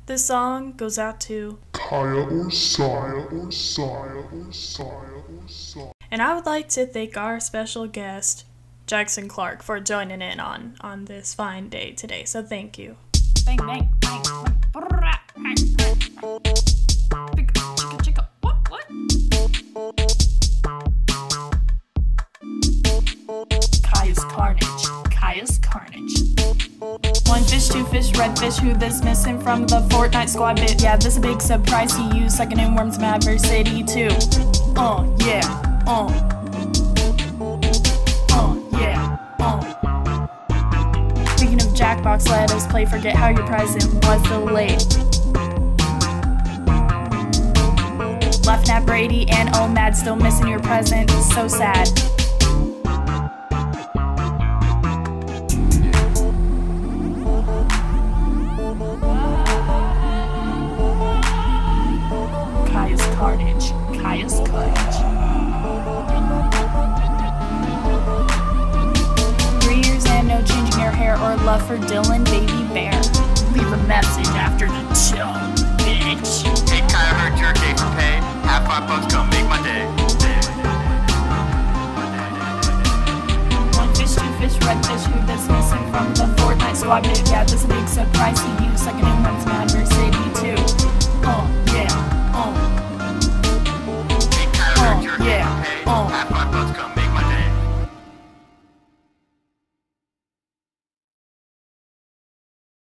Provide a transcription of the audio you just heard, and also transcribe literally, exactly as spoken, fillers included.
This song goes out to Kaya or Saya or Saya or Saya or Saya. And I would like to thank our special guest, Jackson Clark, for joining in on, on this fine day today. So thank you. Bang, bang, bang, bang. Chicka, chicka. What, what? Kaya's Carnage. Kaya's Carnage. One fish, two fish, red fish, who this missing from the Fortnite squad bit? Yeah, this a big surprise to you, second in Worms Maversity too. Uh, yeah, uh. Uh, yeah, uh. Speaking of Jackbox, let us play Forget How Your Present Was Delayed. Left Nat Brady and oh Mad still missing your present, so sad. Kaya's Carnage. Kaya's Carnage. Three years and no changing your hair or love for Dylan, baby bear. Leave a message after the tone, bitch. Hey, Kaya heard your day for pay. Have five bucks, come make my day. One fish, two fish, red fish, who this missing from the Fortnite squad bit? Yeah, this a big surprise to you, second in Worms Maversity.